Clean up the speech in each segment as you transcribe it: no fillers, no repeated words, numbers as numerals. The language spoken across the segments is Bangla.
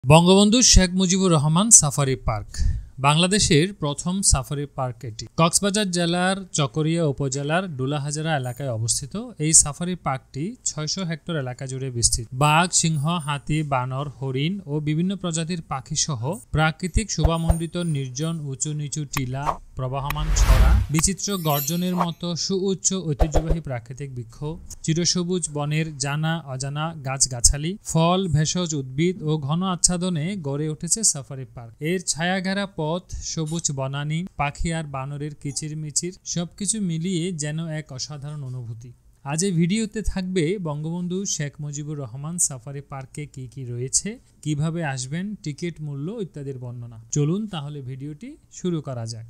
বঙ্গবন্ধু শেখ মুজিবুর রহমান সাফারি পার্ক বাংলাদেশের প্রথম সাফারি পার্ক এটি কক্সবাজার জেলার চকরিয়া উপজেলার ডুলাহাজারা এলাকায় অবস্থিত। এই সাফারি পার্কটি ৬০০ হেক্টর এলাকা জুড়ে বিস্তৃত। বাঘ, সিংহ, হাতি, বানর, হরিণ ও বিভিন্ন প্রজাতির পাখি সহ প্রাকৃতিক শোভামণ্ডিত নির্জন উঁচু নিচু টিলা, প্রবাহমান ছড়া, বিচিত্র গর্জনের মতো সুউচ্চ ঐতিহ্যবাহী প্রাকৃতিক বৃক্ষ, চিরসবুজ বনের জানা অজানা গাছগাছালি, ফল, ভেষজ উদ্ভিদ ও ঘন আচ্ছাদনে গড়ে উঠেছে সাফারি পার্ক। এর ছায়াঘেরা পথ, সবুজ বনানী, পাখি আর বানরের কিচিরমিচির সবকিছু মিলিয়ে যেন এক অসাধারণ অনুভূতি। আজ এই ভিডিওতে থাকবে বঙ্গবন্ধু শেখ মুজিবুর রহমান সাফারি পার্কে কি কি রয়েছে, কিভাবে আসবেন, টিকিট মূল্য ইত্যাদির বর্ণনা। চলুন তাহলে ভিডিওটি শুরু করা যাক।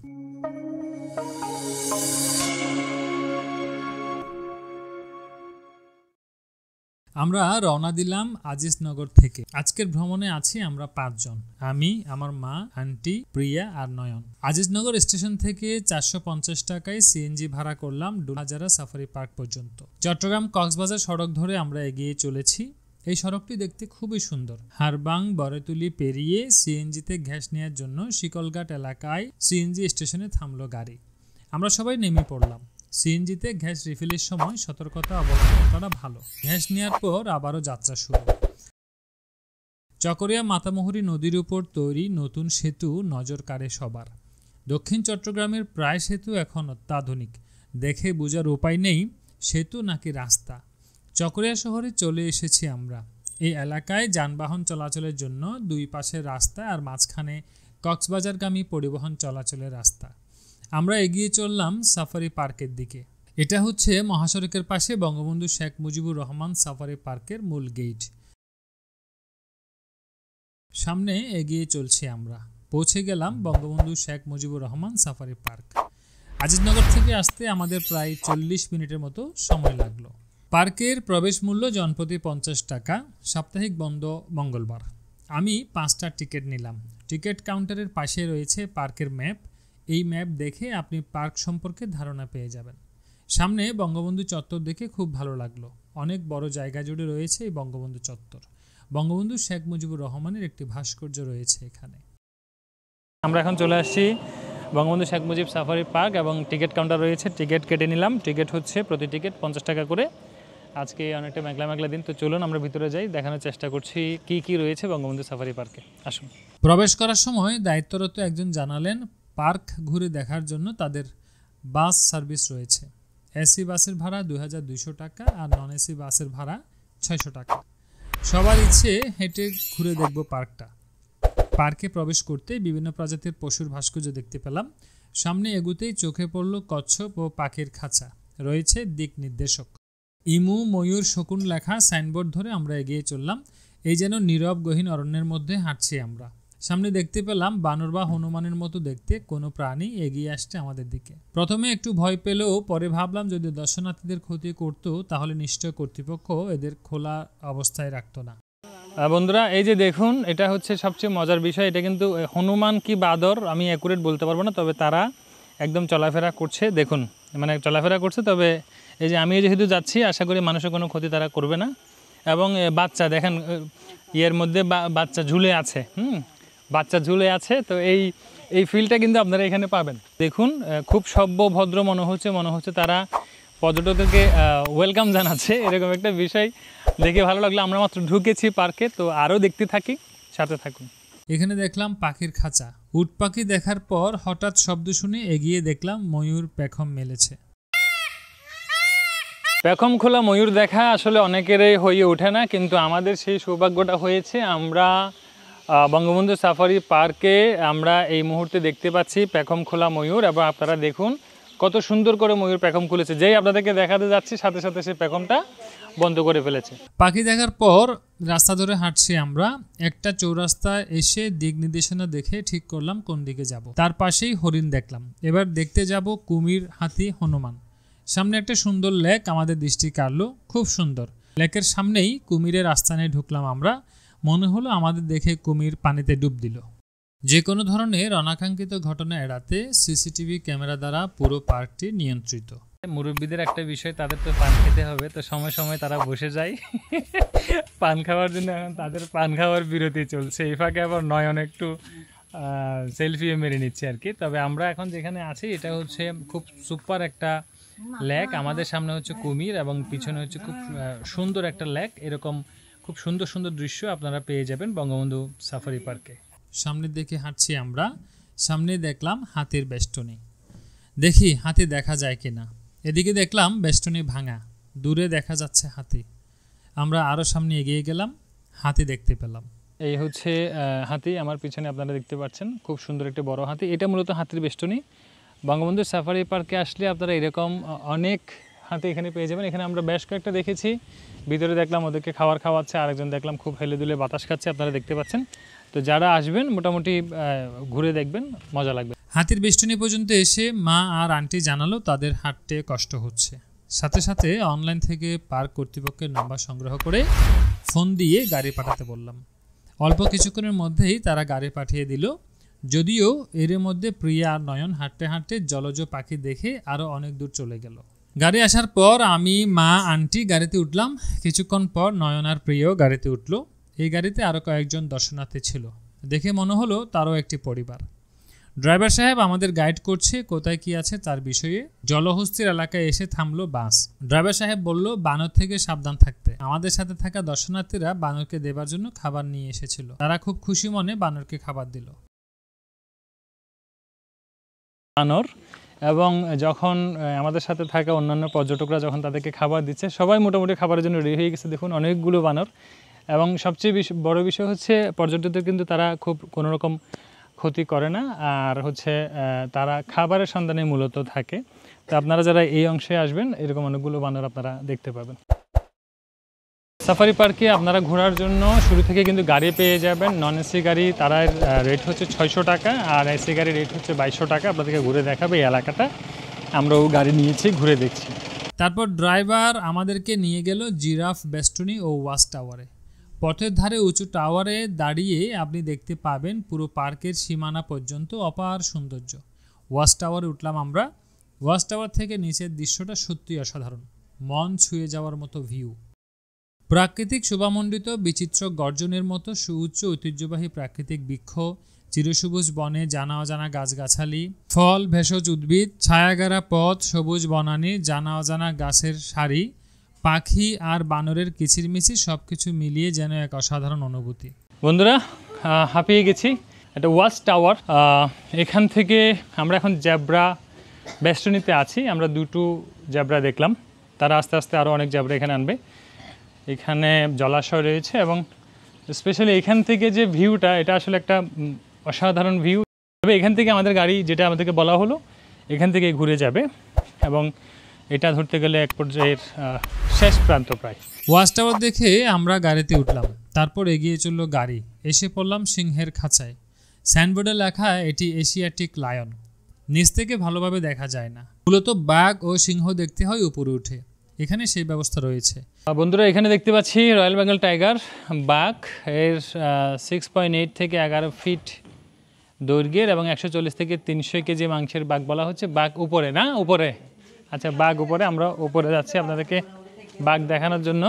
আমরা রওনা দিলাম আজিজনগর থেকে। আজকের ভ্রমণে আছি আমরা 5 জন, আমি, আমার মা, আন্টি, প্রিয়া আর নয়ন। আজিজনগর স্টেশন থেকে 450 টাকায় সিএনজি ভাড়া করলাম ডুলাহাজারা সাফারি পার্ক পর্যন্ত। চট্টগ্রাম কক্সবাজার সড়ক ধরে আমরা এগিয়ে চলেছি। এই সড়কটি দেখতে খুবই সুন্দর। হারবাং বরেতুলি পেরিয়ে সিএনজিতে গ্যাস নেওয়ার জন্য শিকলঘাট এলাকায় সিএনজি স্টেশনে থামলো গাড়ি। আমরা সবাই নেমে পড়লাম। সিএনজিতে গ্যাস রিফিলের সময় সতর্কতা অবলম্বন করা ভালো। গ্যাস নেওয়ার পর আবারও যাত্রা শুরু। চকরিয়া মাতামুহুরী নদীর উপর তৈরি নতুন সেতু নজর কাড়ে সবার। দক্ষিণ চট্টগ্রামের প্রায় সেতু এখন অত্যাধুনিক, দেখে বোঝার উপায় নেই সেতু নাকি রাস্তা। চকরিয়া শহরে চলে এসেছি আমরা। এই এলাকায় যানবাহন চলাচলের জন্য দুই পাশে রাস্তা আর মাঝখানে কক্সবাজারগামী পরিবহন চলাচলের রাস্তা। আমরা এগিয়ে চললাম সাফারি পার্কের দিকে। এটা হচ্ছে মহাসড়কের পাশে বঙ্গবন্ধু শেখ মুজিবুর রহমান সাফারি পার্কের মূল গেট। সামনে এগিয়ে চলছি আমরা। পৌঁছে গেলাম বঙ্গবন্ধু শেখ মুজিবুর রহমান সাফারি পার্ক। আজিজনগর থেকে আসতে আমাদের প্রায় 40 মিনিটের মতো সময় লাগলো। পার্কের প্রবেশ মূল্য জনপ্রতি 50 টাকা, সাপ্তাহিক বন্ধ মঙ্গলবার। আমি 5টা টিকিট নিলাম। টিকিট কাউন্টারের পাশে রয়েছে পার্কের ম্যাপ। এই ম্যাপ দেখে আপনি পার্ক সম্পর্কে ধারণা পেয়ে যাবেন। সামনে বঙ্গবন্ধু চত্বর দেখে খুব ভালো লাগলো। অনেক বড় জায়গা জুড়ে রয়েছে এই বঙ্গবন্ধু চত্বর। বঙ্গবন্ধু শেখ মুজিবুর রহমানের একটি ভাস্কর্য রয়েছে এখানে। আমরা এখন চলে আসছি বঙ্গবন্ধু শেখ মুজিব সাফারি পার্ক এবং টিকিট কাউন্টার রয়েছে। টিকিট কেটে নিলাম। টিকিট হচ্ছে প্রতি টিকিট 50 টাকা করে। আজকে অনেকটা মেঘলা মেঘলা দিন, তো চলুন আমরা ভিতরে যাই, দেখানোর চেষ্টা করছি কি কি রয়েছে বঙ্গবন্ধু সাফারি পার্কে। আসুন। প্রবেশ করার সময় দায়িত্বরত একজন জানালেন পার্ক ঘুরে দেখার জন্য তাদের বাস সার্ভিস রয়েছে। এসি বাসের ভাড়া 2200 টাকা আর নন এসি বাসের ভাড়া 600 টাকা। সবার ইচ্ছে হেঁটে ঘুরে দেখব পার্কটা। পার্কে প্রবেশ করতে বিভিন্ন প্রজাতির পশুর ভাস্কর্য দেখতে পেলাম। সামনে এগুতেই চোখে পড়ল কচ্ছপ ও পাখির খাঁচা। রয়েছে দিক নির্দেশক। ইমু, ময়ূর, শকুন লেখা সাইনবোর্ড ধরে আমরা এগিয়ে চললাম। এই যেন নীরব গহীন অরণ্যের মধ্যে হাঁটছি আমরা। সামনে দেখতে পেলাম বানর বা হনুমানের মতো দেখতে কোনো প্রাণী এগিয়ে আসছে আমাদের দিকে। প্রথমে একটু ভয় পেলেও পরে ভাবলাম যদি দর্শনার্থীদের ক্ষতি করত তাহলে নিশ্চয় কর্তৃপক্ষ এদের খোলা অবস্থায় রাখতো না। বন্ধুরা, এই যে দেখুন, এটা হচ্ছে সবচেয়ে মজার বিষয়। এটা কিন্তু হনুমান কি বাদর আমি অ্যাকুরেট বলতে পারবো না, তবে তারা একদম চলাফেরা করছে। দেখুন, মানে চলাফেরা করছে। তবে এই যে আমি যেহেতু যাচ্ছি, আশা করি মানুষের কোনো ক্ষতি তারা করবে না। এবং বাচ্চা দেখেন, ইয়ের মধ্যে বাচ্চা ঝুলে আছে। বাচ্চা ঝুলে আছে। তো এই ফিলটা কিন্তু আপনারা এখানে পাবেন। দেখুন, খুব সভ্য ভদ্র মনে হচ্ছে তারা পর্যটকদেরকে ওয়েলকাম জানাচ্ছে। এরকম একটা বিষয় দেখে ভালো লাগলো। আমরা মাত্র ঢুকেছি পার্কে, তো আরও দেখতে থাকি, সাথে থাকুন। এখানে দেখলাম পাখির খাঁচা। উট পাখি দেখার পর হঠাৎ শব্দ শুনে এগিয়ে দেখলাম ময়ূর পেখম মেলেছে। পেখম খোলা ময়ূর দেখা আসলে অনেকেরই হয়ে ওঠে না, কিন্তু আমাদের সেই সৌভাগ্যটা হয়েছে। আমরা বঙ্গবন্ধু সাফারি পার্কে আমরা এই মুহূর্তে দেখতে পাচ্ছি পেখম খোলা ময়ূর। এবং আপনারা দেখুন কত সুন্দর করে ময়ূর পেখম খুলেছে। যেই আপনাদেরকে দেখাতে যাচ্ছি সাথে সাথে সে পেখমটা বন্ধ করে ফেলেছে। পাখি দেখার পর রাস্তা ধরে হাঁটছি আমরা। একটা চৌরাস্তায় এসে দিক নির্দেশনা দেখে ঠিক করলাম কোন দিকে যাব। তার পাশেই হরিণ দেখলাম। এবার দেখতে যাব কুমির, হাতি, হনুমান। সামনে একটা সুন্দর লেক আমাদের দৃষ্টি কাড়লো, খুব সুন্দর। লেকের সামনেই কুমিরের আস্তানে ঢুকলাম আমরা। মনে হলো আমাদের দেখে কুমির পানিতে ডুব দিল। যে কোনো ধরনের অনাকাঙ্ক্ষিত ঘটনা এড়াতে সিসিটিভি ক্যামেরা দ্বারা পুরো পার্কটি নিয়ন্ত্রিত। মুরব্বীদের একটা বিষয়, তাদের তো পান খেতে হবে, তো সময় সময় তারা বসে যায় পান খাওয়ার জন্য। এখন তাদের পান খাওয়ার বিরতি চলছে, এই ফাঁকে আবার নয়ন একটু সেলফিও মেরে নিচ্ছে আর কি। তবে আমরা এখন যেখানে আছি এটা হচ্ছে খুব সুপার একটা লেক। আমাদের সামনে হচ্ছে কুমির এবং পিছনে হচ্ছে খুব সুন্দর একটা লেক। এরকম খুব সুন্দর সুন্দর দৃশ্য আপনারা পেয়ে যাবেন বঙ্গবন্ধু সাফারি পার্কে। সামনের দিকে হাঁটছি আমরা, সামনে দেখলাম হাতির বেষ্টনী। দেখি হাতি দেখা যায় কিনা। এদিকে দেখলাম বেষ্টনী ভাঙা, দূরে দেখা যাচ্ছে হাতি। আমরা আরও সামনে এগিয়ে গেলাম, হাতি দেখতে পেলাম। এই হচ্ছে হাতি, আমার পিছনে আপনারা দেখতে পাচ্ছেন, খুব সুন্দর একটা বড় হাতি। এটা মূলত হাতির বেষ্টনী। বঙ্গবন্ধু সাফারি পার্কে আসলে আপনারা এরকম অনেক হাতি এখানে পেয়ে যাবেন। এখানে আমরা বেশ কয়েকটা দেখেছি, ভিতরে দেখলাম ওদেরকে খাবার খাওয়াচ্ছে, আরেকজন দেখলাম খুব হেলে দুলে বাতাস খাচ্ছে, আপনারা দেখতে পাচ্ছেন। তো যারা আসবেন মোটামুটি ঘুরে দেখবেন, মজা লাগবে। হাতির বেষ্টনী পর্যন্ত এসে মা আর আন্টি জানালো তাদের হাঁটতে কষ্ট হচ্ছে। সাথে সাথে অনলাইন থেকে পার্ক কর্তৃপক্ষের নাম্বার সংগ্রহ করে ফোন দিয়ে গাড়ি পাঠাতে বললাম। অল্প কিছুক্ষণের মধ্যেই তারা গাড়ি পাঠিয়ে দিল। যদিও এর মধ্যে প্রিয়া আর নয়ন হাঁটতে হাঁটতে জলজ পাখি দেখে আরও অনেক দূর চলে গেল। গাড়ি আসার পর আমি, মা, আন্টি গাড়িতে উঠলাম। কিছুক্ষণ পর নয়ন আর প্রিয়াও গাড়িতে উঠল। এই গাড়িতে আরও কয়েকজন দর্শনার্থী ছিল, দেখে মনে হলো তারও একটি পরিবার। ড্রাইভার সাহেব আমাদের গাইড করছে কোথায় কি আছে তার বিষয়ে। জলহস্তির এলাকায় এসে থামলো বাস। ড্রাইভার সাহেব বলল বানর থেকে সাবধান থাকতে। আমাদের সাথে থাকা দর্শনার্থীরা বানরকে দেবার জন্য খাবার নিয়ে এসেছিল। তারা খুব খুশি মনে বানরকে খাবার দিল। বানর এবং যখন আমাদের সাথে থাকা অন্যান্য পর্যটকরা যখন তাদেরকে খাবার দিচ্ছে, সবাই মোটামুটি খাবারের জন্য রেডি হয়ে গেছে। দেখুন অনেকগুলো বানর। এবং সবচেয়ে বড় বিষয় হচ্ছে পর্যটকদের কিন্তু তারা খুব কোনো রকম ক্ষতি করে না, আর হচ্ছে তারা খাবারের সন্ধানে মূলত থাকে। তো আপনারা যারা এই অংশে আসবেন এরকম অনেকগুলো বানর আপনারা দেখতে পাবেন। সাফারি পার্কে আপনারা ঘোরার জন্য শুরু থেকে কিন্তু গাড়ি পেয়ে যাবেন। নন এসি গাড়ি তার রেট হচ্ছে 600 টাকা, আর এসি গাড়ির রেট হচ্ছে 2200 টাকা। আপনাদেরকে ঘুরে দেখাবে এই এলাকাটা, আমরাও গাড়ি নিয়েছি, ঘুরে দেখছি। তারপর ড্রাইভার আমাদেরকে নিয়ে গেল জিরাফ বেষ্টনী ও ওয়াচ টাওয়ারে। পথের ধারে উঁচু টাওয়ারে দাঁড়িয়ে আপনি দেখতে পাবেন পুরো পার্কের সীমানা পর্যন্ত অপার সৌন্দর্য। ওয়াচ টাওয়ারে উঠলাম আমরা। ওয়াচ টাওয়ার থেকে নিচের দৃশ্যটা সত্যি অসাধারণ, মন ছুঁয়ে যাওয়ার মতো ভিউ। প্রাকৃতিক শোভামণ্ডিত বিচিত্র গর্জনের মতো সুউচ্চ ঐতিহ্যবাহী প্রাকৃতিক বৃক্ষ, চিরসবুজ বনে জানা অজানা গাছগাছালি, ফল ভেষজ উদ্ভিদ, ছায়াগারা পথ, সবুজ বনানী, জানা অজানা গাছের সারি, পাখি আর বানরের কিচিরমিচির সবকিছু মিলিয়ে যেন এক অসাধারণ অনুভূতি। বন্ধুরা হাঁপিয়ে গেছি। এটা ওয়াচ টাওয়ার। এখান থেকে আমরা এখন জ্যাব্রা বেষ্টনীতে আছি। আমরা দুটো জ্যাব্রা দেখলাম, তারা আস্তে আস্তে আরও অনেক জ্যাব্রা এখানে আনবে। এখানে জলাশয় রয়েছে এবং স্পেশালি এখান থেকে যে ভিউটা, এটা আসলে একটা অসাধারণ ভিউ। তবে এখান থেকে আমাদের গাড়ি, যেটা আমাদেরকে বলা হলো, এখান থেকে ঘুরে যাবে এবং এটা ধরতে গেলে এক পর্যায়ের শেষ প্রান্ত প্রায়। ওয়াচ টাওয়ার দেখে আমরা গাড়িতে উঠলাম। তারপর এগিয়ে চলল গাড়ি। এসে পড়লাম সিংহের খাঁচায়। সাইনবোর্ডে লেখা এটি এশিয়াটিক লায়ন। নিচ থেকে ভালোভাবে দেখা যায় না, মূলত বাঘ ও সিংহ দেখতে হয় উপরে উঠে। এখানে সেই ব্যবস্থা রয়েছে। বন্ধুরা এখানে দেখতে পাচ্ছি রয়্যাল বেঙ্গল টাইগার বাঘ। এর 6.8 থেকে 11 ফিট দৈর্ঘ্যের এবং 140 থেকে 300 কেজি মাংসের বাঘ বলা হচ্ছে। বাঘ উপরে না, উপরে, আচ্ছা বাঘ উপরে। আমরা উপরে যাচ্ছি আপনাদেরকে বাঘ দেখানোর জন্য।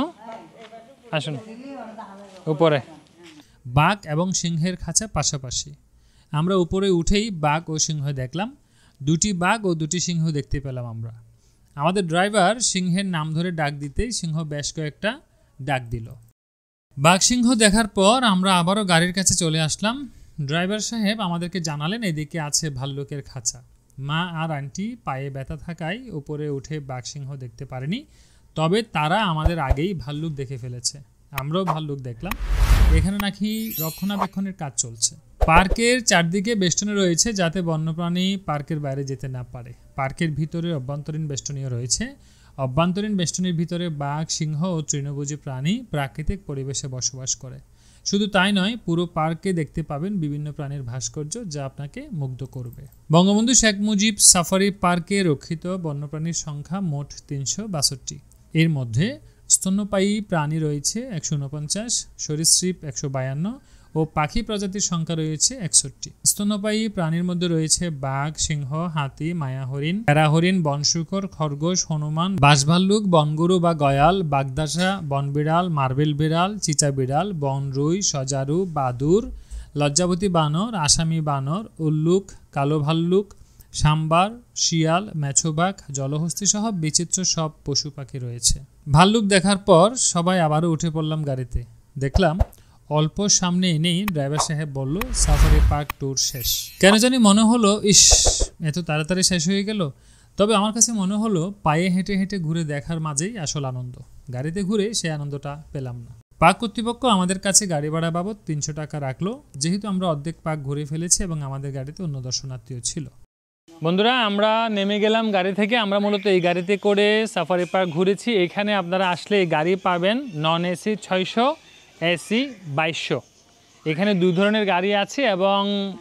আসুন উপরে। বাঘ এবং সিংহের খাঁচা পাশাপাশি। আমরা উপরে উঠেই বাঘ ও সিংহ দেখলাম। দুটি বাঘ ও দুটি সিংহ দেখতে পেলাম আমরা। আমাদের ড্রাইভার সিংহের নাম ধরে ডাক দিতেই সিংহ বেশ কয়েকটা ডাক দিল। বাঘ সিংহ দেখার পর আমরা আবারও গাড়ির কাছে চলে আসলাম। ড্রাইভার সাহেব আমাদেরকে জানালেন এদিকে আছে ভাল্লুকের খাঁচা। মা আর আন্টি পায়ে ব্যথা থাকায় উপরে উঠে বাঘ সিংহ দেখতে পারেনি, তবে তারা আমাদের আগেই ভাল্লুক দেখে ফেলেছে। আমরাও ভাল্লুক দেখলাম। এখানে নাকি রক্ষণাবেক্ষণের কাজ চলছে। পার্কের চারদিকে বেষ্টনী রয়েছে যাতে বন্যপ্রাণী পার্কের বাইরে যেতে না পারে। পার্কের ভিতরে অভ্যন্তরীণ বেষ্টনীও রয়েছে। অভ্যন্তরীণ বেষ্টনীর ভিতরে বাঘ, সিংহ ও তৃণভোজী প্রাণী প্রাকৃতিক পরিবেশে বসবাস করে। শুধু তাই নয়, পুরো পার্কে দেখতে পাবেন বিভিন্ন প্রাণীর ভাস্কর্য যা আপনাকে মুগ্ধ করবে। বঙ্গবন্ধু শেখ মুজিব সাফারি পার্কে রক্ষিত বন্যপ্রাণীর সংখ্যা মোট 362। এর মধ্যে স্তন্যপায়ী প্রাণী রয়েছে 149, সরীসৃপ 152 ও পাখি প্রজাতির সংখ্যা রয়েছে 61। স্তন্যপায়ী প্রাণীর মধ্যে রয়েছে বাঘ, সিংহ, হাতি, মায়া হরিণ, প্যারা হরিণ, বনশূকর, খরগোশ, হনুমান, বাঁশভাল্লুক, বনগরু বা গয়াল, বাগদাসা, বনবিড়াল, মার্বেল বিড়াল, চিচা বিড়াল, বনরুই, সজারু, বাদুর, লজ্জাবতী বানর, আসামি বানর, উল্লুক, কালো ভাল্লুক, সাম্বার, শিয়াল, মেছোবাঘ, জলহস্তী সহ বিচিত্র সব পশু পাখি রয়েছে। ভাল্লুক দেখার পর সবাই আবারও উঠে পড়লাম গাড়িতে। দেখলাম অল্প সামনে এনেই ড্রাইভার সাহেব বলল, সাফারি পার্ক ট্যুর শেষ। কেন জানি মনে হলো, ইস, এত তাড়াতাড়ি শেষ হয়ে গেল। তবে আমার কাছে মনে হলো পায়ে হেঁটে হেঁটে ঘুরে দেখার মাঝেই আসল আনন্দ। গাড়িতে ঘুরে সেই আনন্দটা পেলাম না। পার্ক কর্তৃপক্ষ আমাদের কাছে গাড়ি ভাড়া বাবদ 300 টাকা রাখলো, যেহেতু আমরা অর্ধেক পার্ক ঘুরে ফেলেছি এবং আমাদের গাড়িতে অন্য দর্শনার্থীও ছিল। বন্ধুরা, আমরা নেমে গেলাম গাড়ি থেকে। আমরা মূলত এই গাড়িতে করে সাফারি পার্ক ঘুরেছি। এখানে আপনারা আসলে এই গাড়ি পাবেন নন এসি 600, এসি 2200। এখানে 2 ধরনের গাড়ি আছে এবং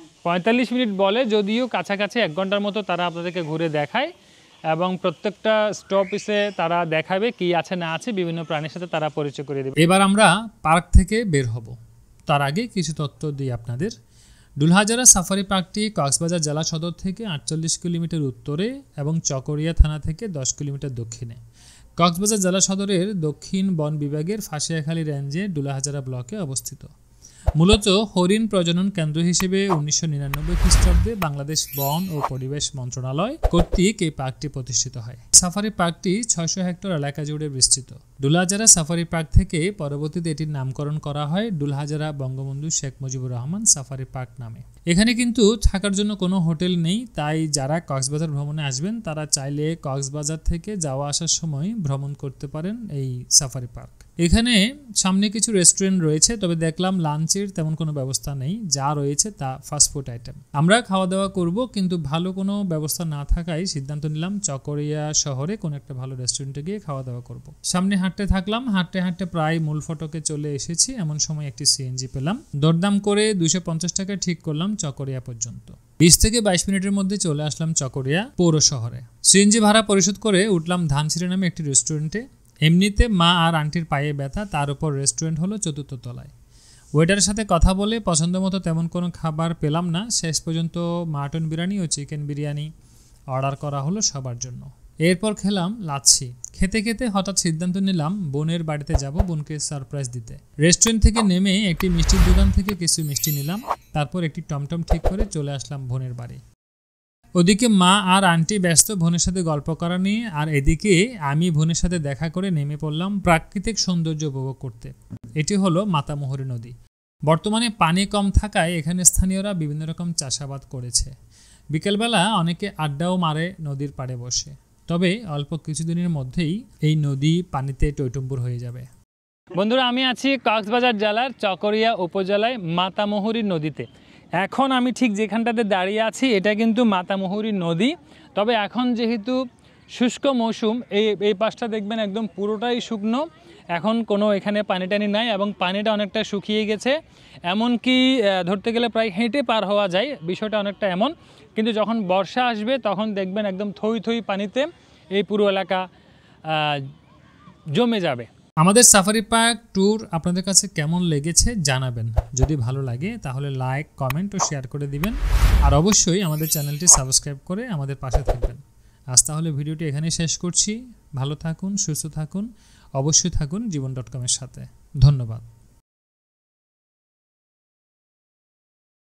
45 মিনিট বলে, যদিও কাছাকাছি 1 ঘন্টার মতো তারা আপনাদেরকে ঘুরে দেখায় এবং প্রত্যেকটা স্টপেসে তারা দেখাবে কি আছে না আছে, বিভিন্ন প্রাণীর সাথে তারা পরিচয় করে দেবে। এবার আমরা পার্ক থেকে বের হব। তার আগে কিছু তথ্য দিই আপনাদের। ডুলহাজারা সাফারি পার্কটি কক্সবাজার জেলা সদর থেকে 48 কিলোমিটার উত্তরে এবং চকরিয়া থানা থেকে 10 কিলোমিটার দক্ষিণে। কক্সবাজার জেলা সদরের দক্ষিণ বন বিভাগের ফাঁসিয়াখালী রেঞ্জে ডুলাহাজারা ব্লকে অবস্থিত। মূলত হরিণ প্রজনন কেন্দ্র হিসেবে 1999 খ্রিস্টাব্দে বাংলাদেশ বন ও পরিবেশ মন্ত্রণালয় কর্তৃক এই পার্কটি প্রতিষ্ঠিত হয়। সাফারি পার্কটি 600 হেক্টর এলাকা জুড়ে বিস্তৃত। ডুলহাজারা সাফারি পার্ক থেকে পরবর্তীতে এটির নামকরণ করা হয় ডুলহাজারা বঙ্গবন্ধু শেখ মুজিবুর রহমান সাফারি পার্ক নামে। এখানে কিন্তু থাকার জন্য কোনো হোটেল নেই, তাই যারা কক্সবাজার ভ্রমণে আসবেন তারা চাইলে কক্সবাজার থেকে যাওয়া আসার সময় ভ্রমণ করতে পারেন এই সাফারি পার্ক। এখানে সামনে কিছু রেস্টুরেন্ট রয়েছে, তবে দেখলাম লাঞ্চের তেমন কোনো ব্যবস্থা নেই। যা রয়েছে তা ফাস্টফুড আইটেম। আমরা খাওয়া দাওয়া করব, কিন্তু ভালো কোনো ব্যবস্থা না থাকায় সিদ্ধান্ত নিলাম চকরিয়া শহরে কোনো একটা ভালো রেস্টুরেন্টে গিয়ে খাওয়া দাওয়া করব। সামনে হাঁটতে থাকলাম, হাঁটতে হাঁটতে প্রায় মূল ফটকে চলে এসেছি। এমন সময় একটি সিএনজি পেলাম। দরদাম করে 250 টাকা ঠিক করলাম চকরিয়া পর্যন্ত। 20 থেকে 22 মিনিটের মধ্যে চলে আসলাম চকরিয়া পৌর শহরে। সিএনজি ভাড়া পরিশোধ করে উঠলাম ধানসিঁড়ি নামে একটি রেস্টুরেন্টে। এমনিতে মা আর আন্টির পায়ে ব্যথা, তার উপর রেস্টুরেন্ট হলো 4th তলায়। ওয়েটারের সাথে কথা বলে পছন্দ মতো তেমন কোনো খাবার পেলাম না। শেষ পর্যন্ত মাটন বিরিয়ানি ও চিকেন বিরিয়ানি অর্ডার করা হলো সবার জন্য। এরপর খেলাম লাচ্ছি। খেতে খেতে হঠাৎ সিদ্ধান্ত নিলাম বোনের বাড়িতে যাব, বোনকে সারপ্রাইজ দিতে। রেস্টুরেন্ট থেকে নেমে একটি মিষ্টির দোকান থেকে কিছু মিষ্টি নিলাম, তারপর একটি টমটম ঠিক করে চলে আসলাম বোনের বাড়ি। ওদিকে মা আর আন্টি ব্যস্ত বোনের সাথে গল্প করা নিয়ে, আর এদিকে আমি বোনের সাথে দেখা করে নেমে পড়লাম প্রাকৃতিক সৌন্দর্য উপভোগ করতে। এটি হলো মাতামুহুরী নদী। বর্তমানে পানি কম থাকায় এখানে স্থানীয়রা বিভিন্ন রকম চাষাবাদ করেছে। বিকেলবেলা অনেকে আড্ডাও মারে নদীর পাড়ে বসে। তবে অল্প কিছুদিনের মধ্যেই এই নদী পানিতে টইটুম্বুর হয়ে যাবে। বন্ধুরা, আমি আছি কক্সবাজার জেলার চকরিয়া উপজেলায় মাতামুহুরী নদীতে। এখন আমি ঠিক যেখানটাতে দাঁড়িয়ে আছি এটা কিন্তু মাতামুহুরী নদী। তবে এখন যেহেতু শুষ্ক মৌসুম, এই পাশটা দেখবেন একদম পুরোটাই শুকনো। এখন কোনো এখানে পানি টানি নাই এবং পানিটা অনেকটা শুকিয়ে গেছে। এমনকি ধরতে গেলে প্রায় হেঁটে পার হওয়া যায়, বিষয়টা অনেকটা এমন। কিন্তু যখন বর্ষা আসবে তখন দেখবেন একদম থই থই পানিতে এই পুরো এলাকা জমে যাবে। আমাদের সাফারি পার্ক ট্যুর আপনাদের কাছে কেমন লেগেছে জানাবেন। যদি ভালো লাগে তাহলে লাইক, কমেন্ট ও শেয়ার করে দিবেন। আর অবশ্যই আমাদের চ্যানেলটি সাবস্ক্রাইব করে আমাদের পাশে থাকবেন। আজ তাহলে ভিডিওটি এখানেই শেষ করছি। ভালো থাকুন, সুস্থ থাকুন, অবশ্যই থাকুন জীবন.com এর সাথে। ধন্যবাদ।